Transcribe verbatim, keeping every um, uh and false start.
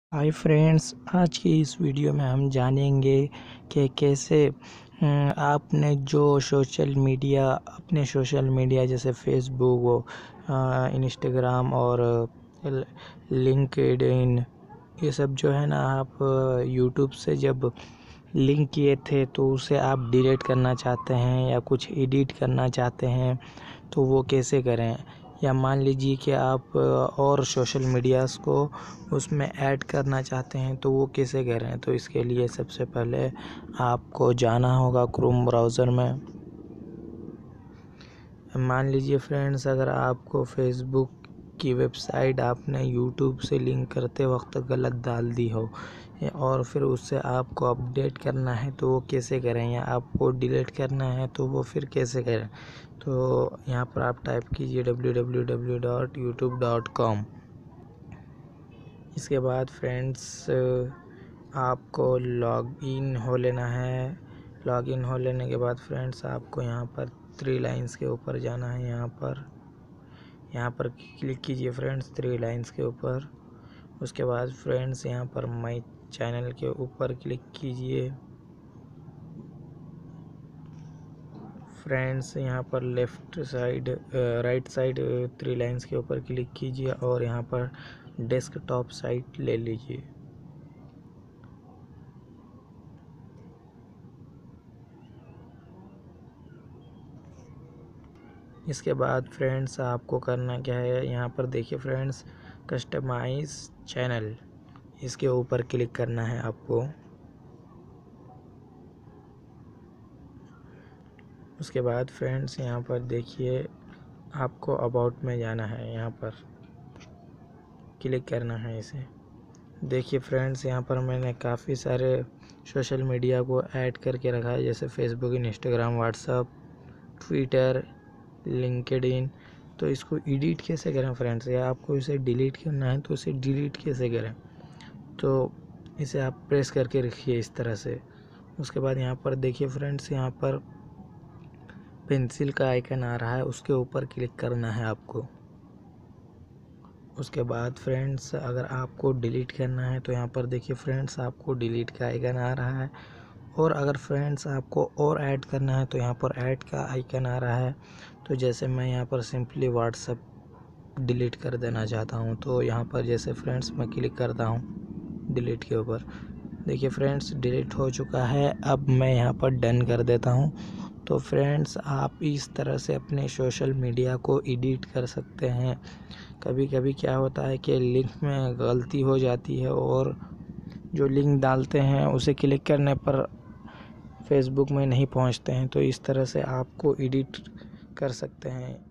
Hi friends, आज की इस वीडियो में हम जानेंगे कि कैसे हम्म, आपने जो सोशल मीडिया अपने सोशल मीडिया जैसे फेसबुक हो, इंस्टाग्राम और लिंक्डइन, ये सब जो है ना, आप यूट्यूब से जब लिंक किए थे तो उसे आप डिलीट करना चाहते हैं या कुछ एडिट करना चाहते हैं तो वो कैसे करें। या मान लीजिए कि आप और सोशल मीडियाज़ को उसमें ऐड करना चाहते हैं तो वो कैसे करें। तो इसके लिए सबसे पहले आपको जाना होगा क्रोम ब्राउज़र में। मान लीजिए फ्रेंड्स, अगर आपको फेसबुक की वेबसाइट आपने यूट्यूब से लिंक करते वक्त गलत डाल दी हो और फिर उससे आपको अपडेट करना है तो वो कैसे करें, या आपको डिलीट करना है तो वो फिर कैसे करें। तो यहाँ पर आप टाइप कीजिए W W W dot YouTube dot com. इसके बाद फ्रेंड्स आपको लॉग इन हो लेना है। लॉग इन हो लेने के बाद फ्रेंड्स आपको यहाँ पर थ्री लाइंस के ऊपर जाना है। यहाँ पर यहाँ पर क्लिक कीजिए फ्रेंड्स थ्री लाइंस के ऊपर। उसके बाद फ्रेंड्स यहाँ पर माई चैनल के ऊपर क्लिक कीजिए। फ्रेंड्स यहाँ पर left side right side three lines के ऊपर क्लिक कीजिए और यहाँ पर डेस्कटॉप साइट ले लीजिए। इसके बाद फ्रेंड्स आपको करना क्या है, यहाँ पर देखिए फ्रेंड्स कस्टमाइज चैनल, इसके ऊपर क्लिक करना है आपको। उसके बाद फ्रेंड्स यहाँ पर देखिए आपको अबाउट में जाना है, यहाँ पर क्लिक करना है इसे। देखिए फ्रेंड्स यहाँ पर मैंने काफ़ी सारे सोशल मीडिया को ऐड करके रखा है, जैसे Facebook, Instagram, WhatsApp, Twitter, LinkedIn. तो इसको एडिट कैसे करें फ्रेंड्स, या आपको इसे डिलीट करना है तो इसे डिलीट कैसे करें। तो इसे आप प्रेस करके रखिए इस तरह से। उसके बाद यहाँ पर देखिए फ्रेंड्स, यहाँ पर पेंसिल का आइकन आ रहा है, उसके ऊपर क्लिक करना है आपको। उसके बाद फ्रेंड्स अगर आपको डिलीट करना है तो यहाँ पर देखिए फ्रेंड्स आपको डिलीट का आइकन आ रहा है। और अगर फ्रेंड्स आपको और ऐड करना है तो यहाँ पर ऐड का आइकन आ रहा है। तो जैसे मैं यहाँ पर सिंपली व्हाट्सअप डिलीट कर देना चाहता हूँ तो यहाँ पर जैसे फ्रेंड्स मैं क्लिक करता हूँ डिलीट के ऊपर, देखिए फ्रेंड्स डिलीट हो चुका है। अब मैं यहाँ पर डन कर देता हूँ। तो फ्रेंड्स आप इस तरह से अपने सोशल मीडिया को एडिट कर सकते हैं। कभी कभी क्या होता है कि लिंक में गलती हो जाती है और जो लिंक डालते हैं उसे क्लिक करने पर फेसबुक में नहीं पहुंचते हैं, तो इस तरह से आपको एडिट कर सकते हैं।